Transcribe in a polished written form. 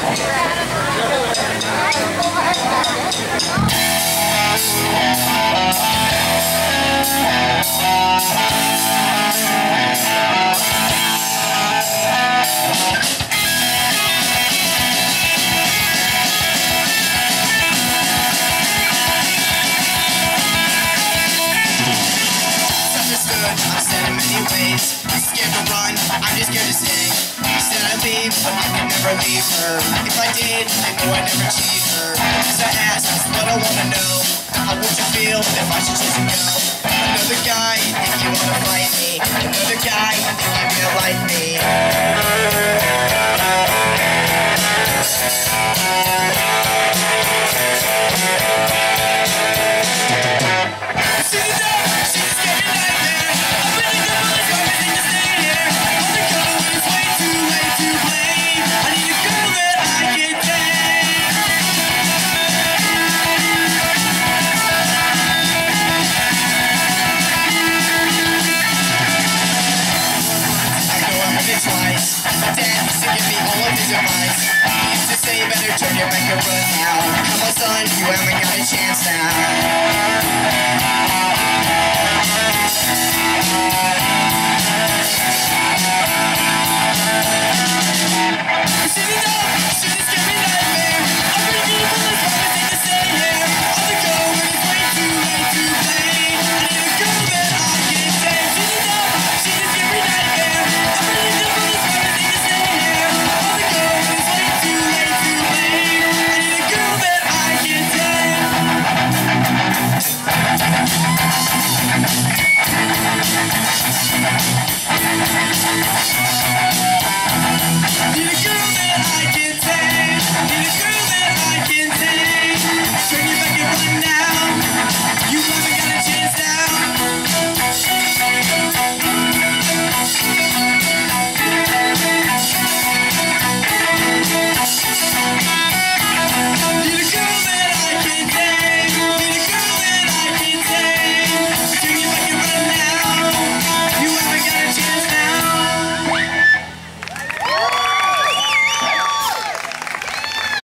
I'm scared to run, I'm just scared to stay. You said I'd leave, but I could never leave her. If I did, I know I'd never cheat her. So I asked, that's what I wanna know. How would you feel if I should choose to go? Another guy, you think you wanna fight me? Another guy, you think you're gonna like me? My dad used to give me all of his advice. He used to say you better turn your back and run now. Come on son, you haven't got a chance now.